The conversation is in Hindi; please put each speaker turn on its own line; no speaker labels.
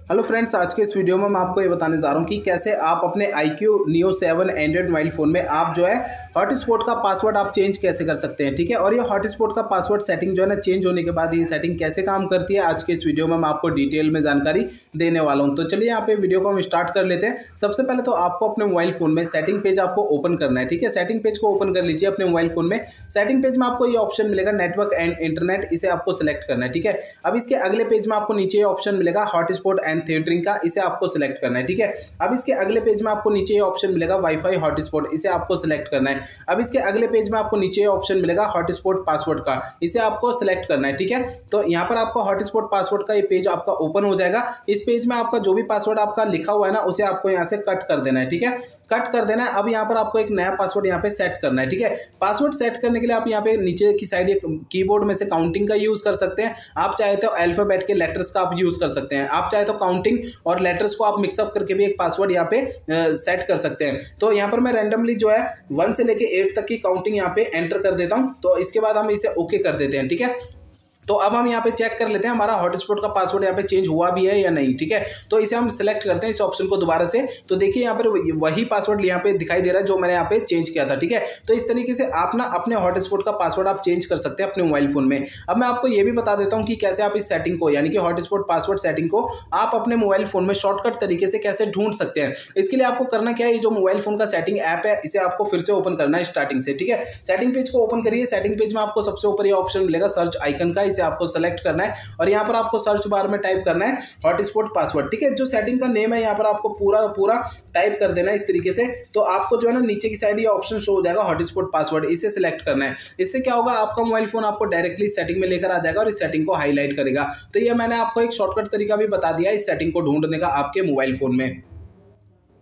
हेलो फ्रेंड्स, आज के इस वीडियो में मैं आपको ये बताने जा रहा हूँ कि कैसे आप अपने iQOO Neo 7 android mobile phone में आप जो है हॉटस्पॉट का पासवर्ड आप चेंज कैसे कर सकते हैं। ठीक है, और ये हॉटस्पॉट का पासवर्ड सेटिंग जो है ना चेंज होने के बाद ये सेटिंग कैसे काम करती है, आज के इस वीडियो में मैं आपको डिटेल में जानकारी देने वाला हूँ। तो चलिए यहाँ पे वीडियो को हम स्टार्ट कर लेते हैं। सबसे पहले तो आपको अपने मोबाइल फ़ोन में सेटिंग पेज आपको ओपन करना है। ठीक है, सेटिंग पेज को ओपन कर लीजिए अपने मोबाइल फ़ोन में। सेटिंग पेज में आपको ये ऑप्शन मिलेगा नेटवर्क एंड इंटरनेट, इसे आपको सिलेक्ट करना है। ठीक है, अब इसके अगले पेज में आपको नीचे ये ऑप्शन मिलेगा हॉटस्पॉट एंड थिएटरिंग का, इसे आपको सिलेक्ट करना है। ठीक है, अब इसके अगले पेज में आपको नीचे ये ऑप्शन मिलेगा वाईफाई हॉटस्पॉट, इसे आपको सिलेक्ट करना है। अब इसके अगले पेज में आपको नीचे ये ऑप्शन मिलेगा हॉटस्पॉट पासवर्ड का, इसे आपको सिलेक्ट करना है। ठीक है, तो यहाँ पर आपको हॉटस्पॉट पासवर्ड का ये पेज आपका ओपन हो जाएगा। इस पेज में आपका जो भी पासवर्ड आपका लिखा हुआ है ना, उसे आपको यहाँ से कट कर देना है। ठीक है, कट कर देना है। अब यहाँ पर आपको एक नया पासवर्ड यहाँ पे सेट करना है। ठीक है, पासवर्ड सेट करने के लिए आप यहाँ पे नीचे की साइड एक कीबोर्ड में से काउंटिंग का यूज कर सकते हैं। आप चाहे तो अल्फाबेट के लेटर्स का आप यूज कर सकते हैं। आप चाहे तो काउंटिंग और लेटर्स को आप मिक्सअप करके भी एक पासवर्ड यहाँ पे सेट कर सकते हैं। तो यहाँ पर मैं रैंडमली जो है 1 से लेके 8 तक की काउंटिंग यहाँ पे एंटर कर देता हूँ। तो इसके बाद हम इसे ओके कर देते हैं। ठीक है, तो अब हम यहाँ पे चेक कर लेते हैं हमारा हॉटस्पॉट का पासवर्ड यहाँ पे चेंज हुआ भी है या नहीं। ठीक है, तो इसे हम सिलेक्ट करते हैं इस ऑप्शन को दोबारा से। तो देखिए यहाँ पर वही पासवर्ड यहाँ पे दिखाई दे रहा है जो मैंने यहाँ पे चेंज किया था। ठीक है, तो इस तरीके से आप ना अपने हॉटस्पॉट का पासवर्ड आप चेंज कर सकते हैं अपने मोबाइल फोन में। अब मैं आपको ये भी बता देता हूँ कि कैसे आप इस सेटिंग को यानी कि हॉटस्पॉट पासवर्ड सेटिंग को आप अपने मोबाइल फोन में शॉर्टकट तरीके से कैसे ढूंढ सकते हैं। इसके लिए आपको करना क्या है, ये जो मोबाइल फोन का सेटिंग ऐप है इसे आपको फिर से ओपन करना है स्टार्टिंग से। ठीक है, सेटिंग पेज को ओपन करिए। सेटिंग पेज में आपको सबसे ऊपर ये ऑप्शन मिलेगा सर्च आइकन का, इसे आपको सेलेक्ट करना है और यहाँ पर आपको सर्च बार में टाइप करना है हॉटस्पॉट पासवर्ड। ठीक है, जो सेटिंग का नेम है यहाँ पर आपको पूरा टाइप कर देना है इस तरीके से। तो आपको जो है ना नीचे की साइड ये ऑप्शन शो हो जाएगा हॉटस्पॉट पासवर्ड, इसे सिलेक्ट करना है। इससे क्या होगा, आपका मोबाइल फोन आपको डायरेक्टली सेटिंग में लेकर आ जाएगा और इस सेटिंग को हाईलाइट करेगा। तो ये मैंने आपको एक शॉर्टकट तरीका भी बता दिया इस सेटिंग को ढूंढने का आपके मोबाइल फोन में।